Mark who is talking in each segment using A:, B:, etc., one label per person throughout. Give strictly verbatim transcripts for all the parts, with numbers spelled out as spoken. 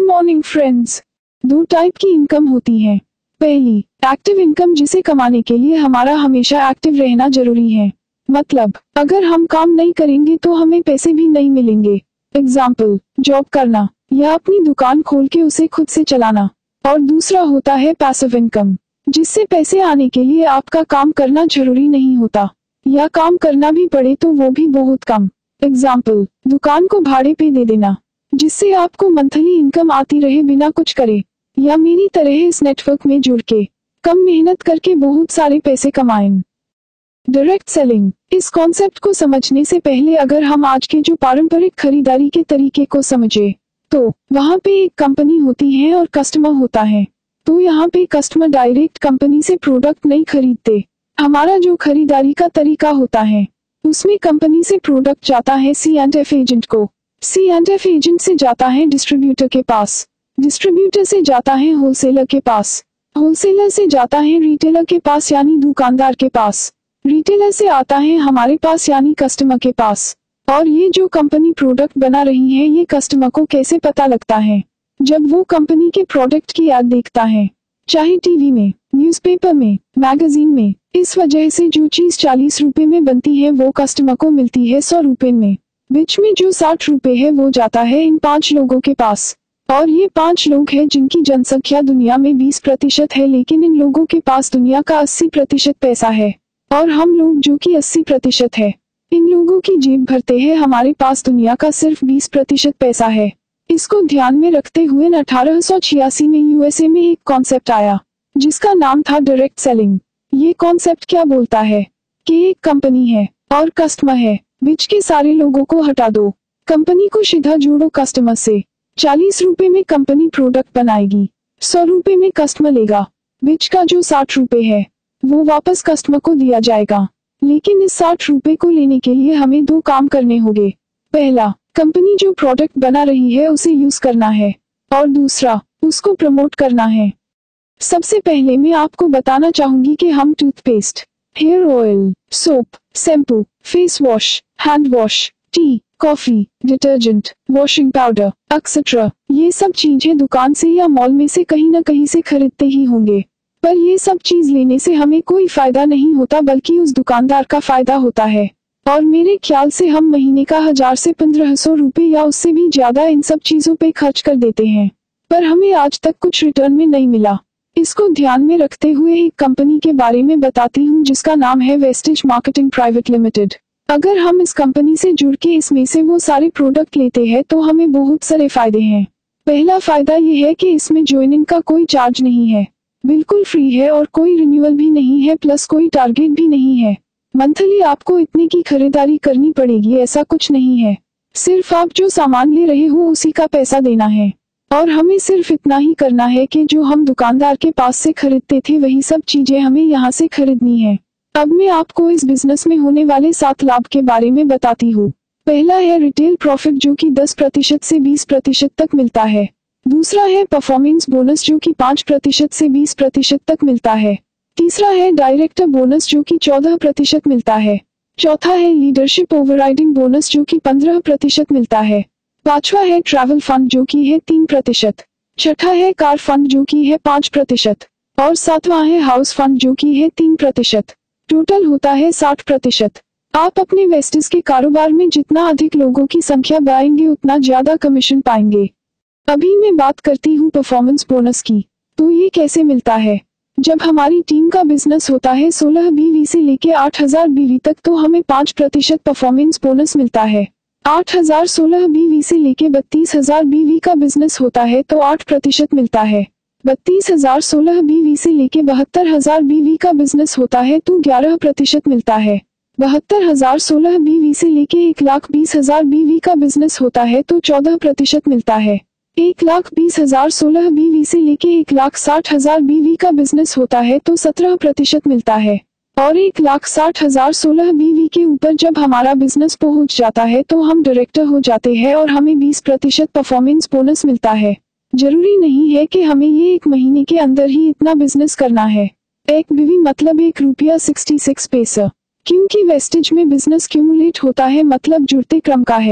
A: Morning friends. दो type की income होती है। पहली, एक्टिव इनकम, जिसे कमाने के लिए हमारा हमेशा एक्टिव रहना जरूरी है। मतलब अगर हम काम नहीं करेंगे तो हमें पैसे भी नहीं मिलेंगे। एग्जाम्पल, जॉब करना या अपनी दुकान खोल के उसे खुद से चलाना। और दूसरा होता है पैसिव इनकम, जिससे पैसे आने के लिए आपका काम करना जरूरी नहीं होता, या काम करना भी पड़े तो वो भी बहुत कम। एग्जाम्पल, दुकान को भाड़े पे दे देना, जिससे आपको मंथली इनकम आती रहे बिना कुछ करे, या मेरी तरह इस नेटवर्क में जुड़ के कम मेहनत करके बहुत सारे पैसे कमाएं। Direct selling. इस कॉन्सेप्ट को समझने से पहले अगर हम आज के जो पारंपरिक खरीदारी के तरीके को समझे, तो वहाँ पे एक कंपनी होती है और कस्टमर होता है। तो यहाँ पे कस्टमर डायरेक्ट कंपनी से प्रोडक्ट नहीं खरीदते। हमारा जो खरीदारी का तरीका होता है, उसमें कंपनी से प्रोडक्ट जाता है सी एंड एफ एजेंट को, सी एंड एफ एजेंट से जाता है डिस्ट्रीब्यूटर के पास, डिस्ट्रीब्यूटर से जाता है होलसेलर के पास, होलसेलर से जाता है रिटेलर के पास यानी दुकानदार के पास, रिटेलर से आता है हमारे पास यानी कस्टमर के पास। और ये जो कंपनी प्रोडक्ट बना रही है, ये कस्टमर को कैसे पता लगता है? जब वो कंपनी के प्रोडक्ट की ऐड देखता है, चाहे टीवी में, न्यूज़पेपर में, मैगजीन में। इस वजह से जो चीज चालीस रुपए में बनती है वो कस्टमर को मिलती है सौ रुपए में। बीच में जो साठ रुपए है वो जाता है इन पांच लोगों के पास। और ये पांच लोग हैं जिनकी जनसंख्या दुनिया में बीस प्रतिशत है, लेकिन इन लोगों के पास दुनिया का अस्सी प्रतिशत पैसा है, और हम लोग जो कि अस्सी प्रतिशत है, इन लोगों की जेब भरते हैं। हमारे पास दुनिया का सिर्फ बीस प्रतिशत पैसा है। इसको ध्यान में रखते हुए अठारह सौ छियासी में यूएसए में एक कॉन्सेप्ट आया, जिसका नाम था डायरेक्ट सेलिंग। ये कॉन्सेप्ट क्या बोलता है कि एक कंपनी है और कस्टमर है, बीच के सारे लोगों को हटा दो, कंपनी को सीधा जोड़ो कस्टमर से। चालीस रुपए में कंपनी प्रोडक्ट बनाएगी, सौ रुपए में कस्टमर लेगा, बीच का जो साठ रुपए है वो वापस कस्टमर को दिया जाएगा। लेकिन इस साठ रुपए को लेने के लिए हमें दो काम करने होंगे। पहला, कंपनी जो प्रोडक्ट बना रही है उसे यूज करना है, और दूसरा, उसको प्रमोट करना है। सबसे पहले मैं आपको बताना चाहूंगी कि हम toothpaste, hair oil, soap, shampoo, face wash, hand wash, tea, coffee, detergent, washing powder etcetera, ये सब चीजें दुकान से या मॉल में से कहीं न कहीं से खरीदते ही होंगे। पर ये सब चीज लेने से हमें कोई फायदा नहीं होता, बल्कि उस दुकानदार का फायदा होता है। और मेरे ख्याल से हम महीने का हजार से पंद्रह सौ रुपए या उससे भी ज्यादा इन सब चीजों पे खर्च कर देते हैं, पर हमें आज तक कुछ रिटर्न में नहीं मिला। इसको ध्यान में रखते हुए एक कंपनी के बारे में बताती हूँ, जिसका नाम है वेस्टेज मार्केटिंग प्राइवेट लिमिटेड। अगर हम इस कंपनी से जुड़ के इसमें से वो सारे प्रोडक्ट लेते हैं तो हमें बहुत सारे फायदे हैं। पहला फायदा ये है कि इसमें ज्वाइनिंग का कोई चार्ज नहीं है, बिल्कुल फ्री है, और कोई रिन्यूअल भी नहीं है, प्लस कोई टारगेट भी नहीं है। मंथली आपको इतने की खरीदारी करनी पड़ेगी ऐसा कुछ नहीं है, सिर्फ आप जो सामान ले रहे हो उसी का पैसा देना है। और हमें सिर्फ इतना ही करना है कि जो हम दुकानदार के पास से खरीदते थे वही सब चीजें हमें यहाँ से खरीदनी है। अब मैं आपको इस बिजनेस में होने वाले सात लाभ के बारे में बताती हूँ। पहला है रिटेल प्रॉफिट, जो कि दस प्रतिशत से बीस प्रतिशत तक मिलता है। दूसरा है परफॉर्मेंस बोनस, जो कि पाँच प्रतिशत से बीस प्रतिशत तक मिलता है। तीसरा है डायरेक्टर बोनस, जो कि चौदह प्रतिशत मिलता है। चौथा है लीडरशिप ओवरराइडिंग बोनस, जो कि पंद्रह प्रतिशत मिलता है। पांचवा है ट्रैवल फंड, जो कि है तीन प्रतिशत। छठा है कार फंड, जो कि है पाँच प्रतिशत। और सातवां है हाउस फंड, जो कि है तीन प्रतिशत। टोटल होता है साठ प्रतिशत। आप अपने वेस्टेज के कारोबार में जितना अधिक लोगों की संख्या बढ़ाएंगे उतना ज्यादा कमीशन पाएंगे। अभी मैं बात करती हूँ परफॉर्मेंस बोनस की। तो ये कैसे मिलता है? जब हमारी टीम का बिजनेस होता है सोलह बीवी से लेके आठ हजार बीवी तक, तो हमें पाँच प्रतिशत परफॉर्मेंस बोनस मिलता है। आठ हजार सोलह बीवी से लेके बत्तीस हजार बीवी का बिजनेस होता है तो आठ प्रतिशत मिलता है। बत्तीस हजार सोलह बीवी से लेके बहत्तर हजार बीवी का बिजनेस होता है तो ग्यारह प्रतिशत मिलता है। बहत्तर हजार सोलह बीवी से लेके एक लाख बीस हजार बीवी का बिजनेस होता है तो चौदह प्रतिशत मिलता है। एक लाख बीस हजार सोलह बीवी से लेके एक लाख साठ हजार बीवी का बिजनेस होता है तो सत्रह प्रतिशत मिलता है। और एक लाख साठ हजार सोलह बीवी के ऊपर जब हमारा बिजनेस पहुंच जाता है तो हम डायरेक्टर हो जाते हैं और हमें बीस प्रतिशत परफॉर्मेंस बोनस मिलता है। जरूरी नहीं है कि हमें ये एक महीने के अंदर ही इतना बिजनेस करना है। एक बीवी मतलब एक रुपया सिक्सटी सिक्स पैसा, क्योंकि वेस्टेज में बिजनेस क्यूमुलेट होता है, मतलब जुड़ते क्रम का है।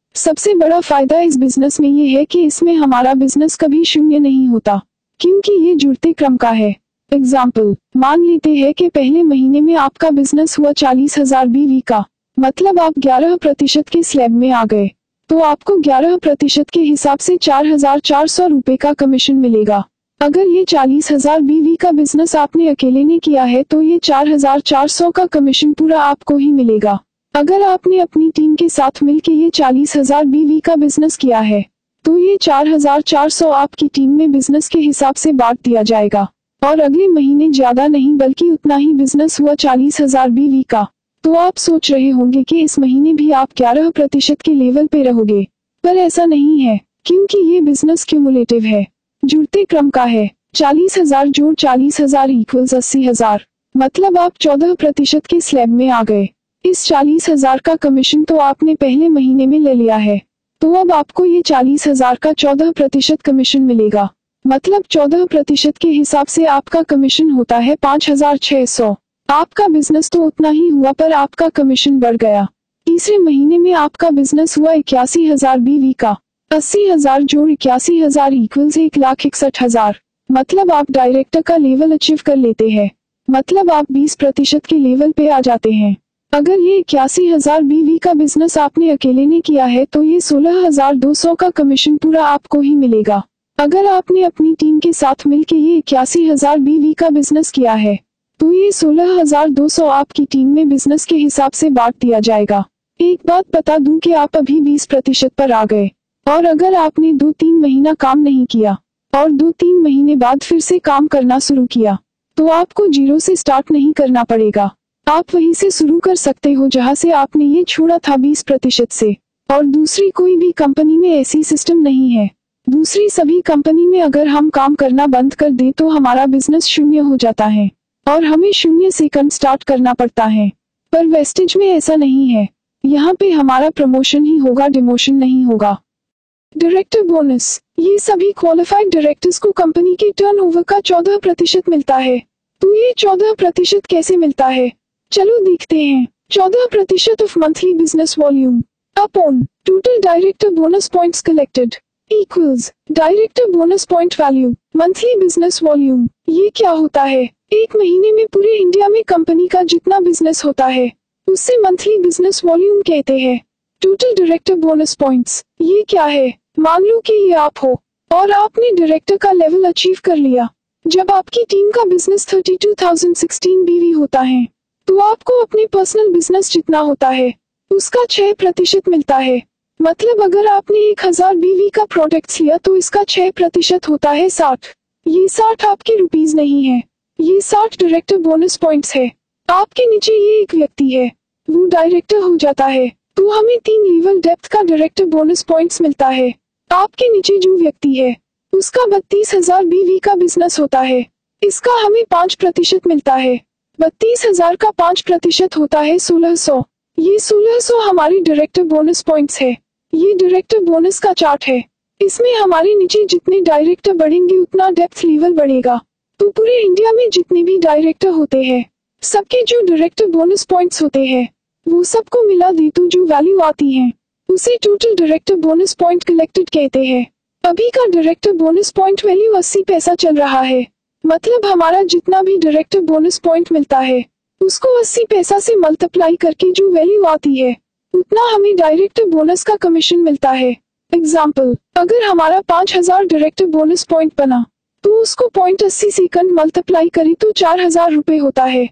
A: सबसे बड़ा फायदा इस बिजनेस में ये है कि इसमें हमारा बिजनेस कभी शून्य नहीं होता, क्योंकि ये जुड़ते क्रम का है। एग्जाम्पल, मान लेते हैं कि पहले महीने में आपका बिजनेस हुआ चालीस हजार बीवी का, मतलब आप ग्यारह प्रतिशत के स्लैब में आ गए, तो आपको ग्यारह प्रतिशत के हिसाब से चार हजार चार सौ रुपए का कमीशन मिलेगा। अगर ये चालीस हजार बीवी का बिजनेस आपने अकेले ने किया है तो ये चार हजार चार सौ का कमीशन पूरा आपको ही मिलेगा। अगर आपने अपनी टीम के साथ मिलकर ये चालीस हजार बीवी का बिजनेस किया है तो ये चार हजार चार सौ आपकी टीम में बिजनेस के हिसाब से बांट दिया जाएगा, और अगले महीने ज्यादा नहीं बल्कि उतना ही बिजनेस हुआ चालीस हजार बीवी का। तो आप सोच रहे होंगे कि इस महीने भी आप ग्यारह प्रतिशत के लेवल पे रहोगे, पर ऐसा नहीं है, क्योंकि ये बिजनेस क्यूमुलेटिव है, जुड़ते क्रम का है। चालीस हजार जोड़ चालीस हजार इक्वल्स अस्सी हजार, मतलब आप चौदह प्रतिशत के स्लैब में आ गए। इस चालीस हजार का कमीशन तो आपने पहले महीने में ले लिया है, तो अब आपको ये चालीस हजार का चौदह प्रतिशत कमीशन मिलेगा, मतलब चौदह प्रतिशत के हिसाब से आपका कमीशन होता है पाँच हजार छह सौ। आपका बिजनेस तो उतना ही हुआ पर आपका कमीशन बढ़ गया। तीसरे महीने में आपका बिजनेस हुआ इक्यासी हजार बीवी का, अस्सी हजार जोड़ इक्यासी हजार इक्वल्स एक लाख इकसठ हजार, मतलब आप डायरेक्टर का लेवल अचीव कर लेते हैं, मतलब आप बीस प्रतिशत के लेवल पे आ जाते हैं। अगर ये इक्यासी हजार बीवी का बिजनेस आपने अकेले ने किया है तो ये सोलह हजार दो सौ का कमीशन पूरा आपको ही मिलेगा। अगर आपने अपनी टीम के साथ मिलकर ये इक्यासी हजार बीवी का बिजनेस किया है तो ये सोलह हजार दो सौ आपकी टीम में बिजनेस के हिसाब से बांट दिया जाएगा। एक बात बता दूं कि आप अभी बीस प्रतिशत पर आ गए, और अगर आपने दो तीन महीना काम नहीं किया और दो तीन महीने बाद फिर से काम करना शुरू किया तो आपको जीरो से स्टार्ट नहीं करना पड़ेगा, आप वहीं से शुरू कर सकते हो जहां से आपने ये छोड़ा था बीस प्रतिशत से। और दूसरी कोई भी कंपनी में ऐसी सिस्टम नहीं है। दूसरी सभी कंपनी में अगर हम काम करना बंद कर दे तो हमारा बिजनेस शून्य हो जाता है और हमें शून्य से कम स्टार्ट करना पड़ता है, पर वेस्टेज में ऐसा नहीं है। यहाँ पे हमारा प्रमोशन ही होगा, डिमोशन नहीं होगा। डायरेक्टर बोनस, ये सभी क्वालिफाइड डायरेक्टर्स को कंपनी के टर्नओवर का चौदह प्रतिशत मिलता है। तो ये चौदह प्रतिशत कैसे मिलता है, चलो देखते हैं। चौदह प्रतिशत of monthly business volume upon total director bonus points collected equals director bonus point value monthly business volume. ये क्या होता है, एक महीने में पूरे इंडिया में कंपनी का जितना बिजनेस होता है उससे मंथली बिजनेस वॉल्यूम कहते हैं। टोटल डायरेक्टर बोनस पॉइंट्स ये क्या है, मान लो कि ये आप हो और आपने डायरेक्टर का लेवल अचीव कर लिया। जब आपकी टीम का business thirty two thousand sixteen BV होता है तो आपको अपने पर्सनल बिजनेस जितना होता है उसका छह प्रतिशत मिलता है। मतलब अगर आपने एक हजार बीवी का प्रोडक्ट्स लिया तो इसका छह प्रतिशत होता है साठ। ये साठ आपके रुपीज नहीं है, ये साठ डायरेक्टर बोनस पॉइंट्स है। आपके नीचे ये एक व्यक्ति है, वो डायरेक्टर हो जाता है तो हमें तीन लेवल डेप्थ का डायरेक्टर बोनस पॉइंट्स मिलता है। आपके नीचे जो व्यक्ति है उसका बत्तीस हजार बीवी का बिजनेस होता है, इसका हमें पाँच प्रतिशत मिलता है। बत्तीस हजार का पाँच प्रतिशत होता है सोलह सौ। ये सोलह सौ हमारी डायरेक्टर बोनस पॉइंट्स है। ये डायरेक्टर बोनस का चार्ट है, इसमें हमारे नीचे जितने डायरेक्टर बढ़ेंगे उतना डेप्थ लेवल बढ़ेगा। तो पूरे इंडिया में जितने भी डायरेक्टर होते हैं सबके जो डायरेक्टर बोनस पॉइंट्स होते हैं वो सबको मिला दे तो जो वैल्यू आती है उसे total director bonus point collected कहते हैं। अभी का डायरेक्टर बोनस पॉइंट वैल्यू अस्सी पैसा चल रहा है, मतलब हमारा जितना भी डायरेक्टर बोनस पॉइंट मिलता है उसको अस्सी पैसा से मल्टीप्लाई करके जो वैल्यू आती है उतना हमें डायरेक्टर बोनस का कमीशन मिलता है। एग्जाम्पल, अगर हमारा पाँच हजार डायरेक्टर बोनस पॉइंट बना तो उसको पॉइंट अस्सी सेकंड मल्टीप्लाई करें तो चार हजार रुपए होता है।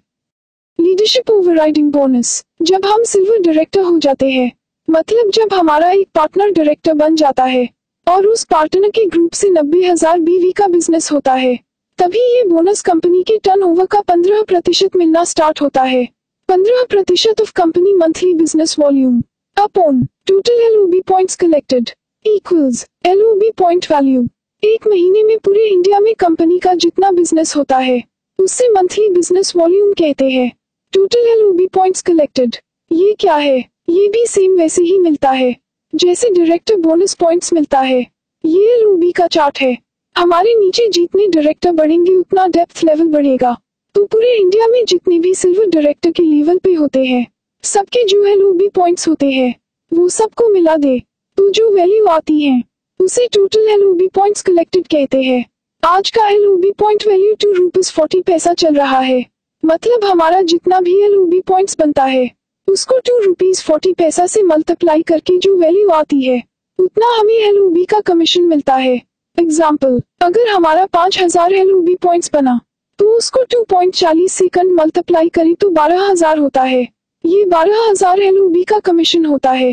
A: लीडरशिप ओवरराइडिंग बोनस, जब हम सिल्वर डायरेक्टर हो जाते हैं, मतलब जब हमारा एक पार्टनर डायरेक्टर बन जाता है और उस पार्टनर के ग्रुप से नब्बे हजार बीवी का बिजनेस होता है, तभी ये बोनस कंपनी के टर्नओवर का पंद्रह प्रतिशत मिलना स्टार्ट होता है। पंद्रह प्रतिशत of company monthly business volume upon total LOB points collected equals LOB point value. एक महीने में पूरे इंडिया में कंपनी का जितना बिजनेस होता है उससे मंथली बिजनेस वॉल्यूम कहते हैं। टोटल एलओबी पॉइंट्स कलेक्टेड ये क्या है, ये भी सेम वैसे ही मिलता है जैसे डायरेक्टर बोनस पॉइंट्स मिलता है। ये एलओबी का चार्ट है, हमारे नीचे जितने डायरेक्टर बढ़ेंगे उतना डेप्थ लेवल बढ़ेगा। तो पूरे इंडिया में जितने भी सिल्वर डायरेक्टर के लेवल पे होते हैं सबके जो एलओबी पॉइंट्स होते हैं वो सबको मिला दे तो जो वैल्यू आती है उसे total L O B points collected कहते हैं। आज का L O B point value two rupees forty पैसा चल रहा है। मतलब हमारा जितना भी एल ओ बी पॉइंट्स बनता है उसको टू रुपीज फोर्टी पैसा से मल्टीप्लाई करके जो वैल्यू आती है उतना हमें एल ओ बी का कमीशन मिलता है। एग्जाम्पल, अगर हमारा पाँच हजार एल ओ बी पॉइंट्स बना तो उसको टू पॉइंट चालीस सेकंड मल्टीप्लाई करें तो बारह हजार होता है। ये बारह हजार एल ओ बी का कमीशन होता है।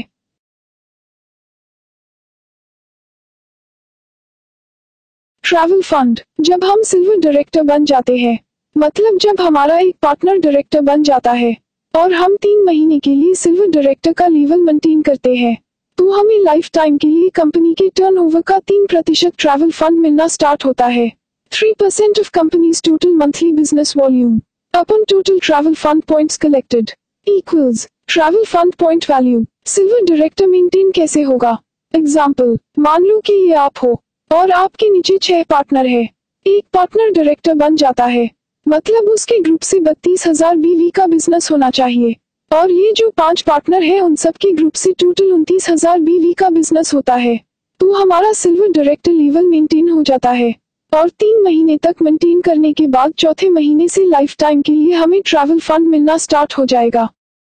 A: ट्रैवल फंड, जब हम सिल्वर डायरेक्टर बन जाते हैं, मतलब जब हमारा एक पार्टनर डायरेक्टर बन जाता है और हम तीन महीने के लिए सिल्वर डायरेक्टर का लेवल मेंटेन करते हैं, तो हमें लाइफ टाइम के लिए कंपनी के टर्नओवर का तीन प्रतिशत ट्रैवल फंड मिलना स्टार्ट होता है। Three percent of company's total monthly business volume upon total travel fund points collected equals travel fund point value. Silver director maintain कैसे होगा? एग्जाम्पल, मान लो कि ये आप हो और आपके नीचे छह पार्टनर है। एक पार्टनर डायरेक्टर बन जाता है, मतलब उसके ग्रुप से बत्तीस हजार बीवी का बिजनेस होना चाहिए और ये जो पांच पार्टनर है उन सब के ग्रुप से टोटल उनतीस हजार बीवी का बिजनेस होता है। तो हमारा सिल्वर डायरेक्टर लेवल मेंटेन हो जाता है और तीन महीने तक मेंटेन करने के बाद चौथे महीने से लाइफ टाइम के लिए हमें ट्रैवल फंड मिलना स्टार्ट हो जाएगा।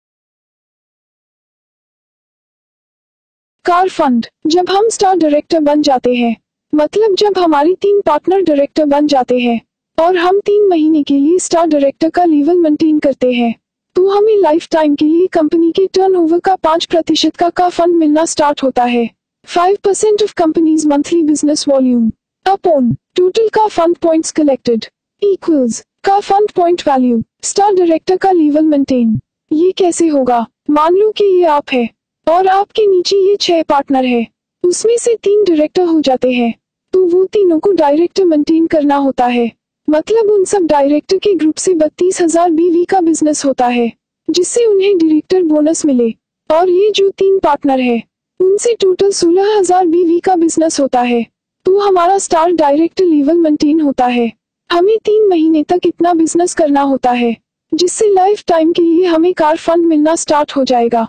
A: कार फंड, जब हम स्टार डायरेक्टर बन जाते हैं, मतलब जब हमारी तीन पार्टनर डायरेक्टर बन जाते हैं और हम तीन महीने के लिए स्टार डायरेक्टर का लेवल मेंटेन करते हैं, तो हमें लाइफ टाइम के लिए कंपनी के टर्नओवर का पाँच प्रतिशत का का फंड मिलना स्टार्ट होता है। Five percent of company's monthly business volume upon total car fund points collected equals car fund point value. Star director का लेवल मेंटेन, ये कैसे होगा? मान लो कि ये आप है और आपके नीचे ये छह पार्टनर है, उसमें से तीन डायरेक्टर हो जाते हैं, तो वो तीनों को डायरेक्टर मेंटेन करना होता है। मतलब उन सब डायरेक्टर के ग्रुप से बत्तीस हजार बीवी का बिजनेस होता है, जिससे उन्हें डायरेक्टर बोनस मिले। और ये जो तीन पार्टनर है उनसे टोटल सोलह हजार बीवी का बिजनेस होता है। तो हमारा स्टार डायरेक्टर लेवल मेंटेन होता है। हमें तीन महीने तक इतना बिजनेस करना होता है, जिससे लाइफ टाइम के लिए हमें कार फंड मिलना स्टार्ट हो जाएगा।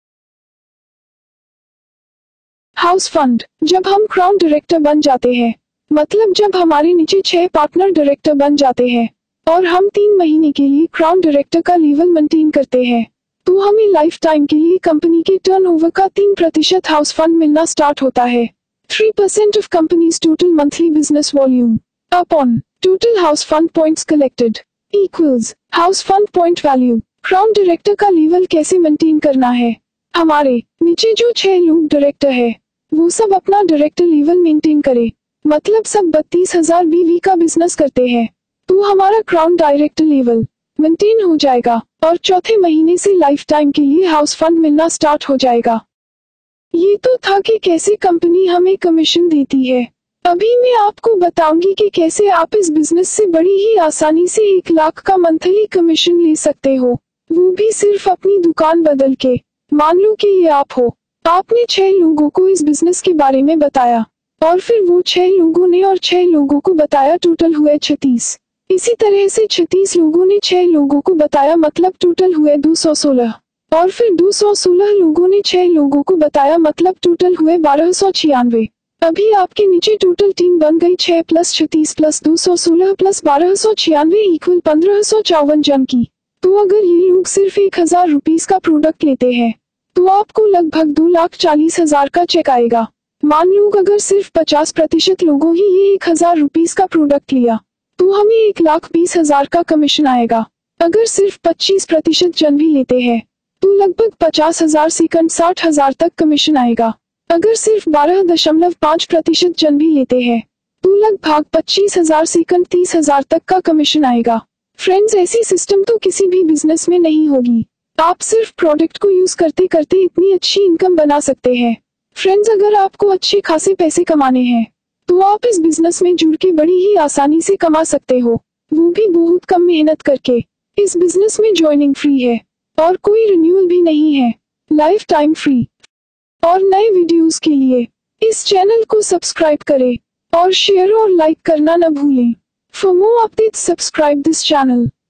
A: हाउस फंड, जब हम क्राउन डायरेक्टर बन जाते हैं, मतलब जब हमारे नीचे छह पार्टनर डायरेक्टर बन जाते हैं और हम तीन महीने के लिए क्राउन डायरेक्टर का लेवल मेंटेन करते हैं, तो हमें लाइफ टाइम के लिए कंपनी के टर्नओवर का तीन प्रतिशत हाउस फंड मिलना स्टार्ट होता है। Three percent of company's total monthly business volume upon total house fund points collected equals house fund point value. Crown director का लेवल कैसे मेंटेन करना है? हमारे नीचे जो छह लोग डायरेक्टर है वो सब अपना डायरेक्टर लेवल मेंटेन करे, मतलब सब बत्तीस हजार बीवी का बिजनेस करते हैं, तो हमारा क्राउन डायरेक्टर लेवल मेंटेन हो जाएगा और चौथे महीने से लाइफ टाइम के लिए हाउस फंड मिलना स्टार्ट हो जाएगा। ये तो था कि कैसे कंपनी हमें कमीशन देती है। अभी मैं आपको बताऊंगी कि कैसे आप इस बिजनेस से बड़ी ही आसानी से एक लाख का मंथली कमीशन ले सकते हो, वो भी सिर्फ अपनी दुकान बदल के। मान लो कि ये आप हो, आपने छह लोगों को इस बिजनेस के बारे में बताया और फिर वो छह लोगों ने और छह लोगों को बताया, टोटल हुए छत्तीस। इसी तरह से छत्तीस लोगों ने छह लोगों को बताया, मतलब टोटल हुए दो सौ सोलह। और फिर दो सौ सोलह लोगों ने छह लोगों को बताया, मतलब टोटल हुए बारह सौ छियानवे। अभी आपके नीचे टोटल टीम बन गई छह प्लस छत्तीस प्लस दो सौ सोलह प्लस बारह सौ छियानवे इक्वल पंद्रह सौ चौवन जन की। तो अगर ये लोग सिर्फ एक हजार रुपीज का प्रोडक्ट लेते हैं तो आपको लगभग दो लाख चालीस हजार का चेक आएगा। मान लो अगर सिर्फ पचास प्रतिशत लोगों ही ये एक हजार रुपीज का प्रोडक्ट लिया तो हमें एक लाख बीस हजार का कमीशन आएगा। अगर सिर्फ पच्चीस प्रतिशत जन भी लेते हैं तो लगभग पचास हजार सेकंड साठ हजार तक कमीशन आएगा। अगर सिर्फ बारह दशमलव पाँच प्रतिशत जन भी लेते हैं तो लगभग पच्चीस हजार सेकंड तीस हजार तक का कमीशन आएगा। फ्रेंड्स, ऐसी सिस्टम तो किसी भी बिजनेस में नहीं होगी। आप सिर्फ प्रोडक्ट को यूज करते करते इतनी अच्छी इनकम बना सकते हैं। फ्रेंड्स, अगर आपको अच्छे खासे पैसे कमाने हैं तो आप इस बिजनेस में जुड़ के बड़ी ही आसानी से कमा सकते हो, वो भी बहुत कम मेहनत करके। इस बिजनेस में ज्वाइनिंग फ्री है और कोई रिन्यूअल भी नहीं है, लाइफ टाइम फ्री। और नए वीडियोस के लिए इस चैनल को सब्सक्राइब करें और शेयर और लाइक करना न भूलें। For more updates subscribe this channel.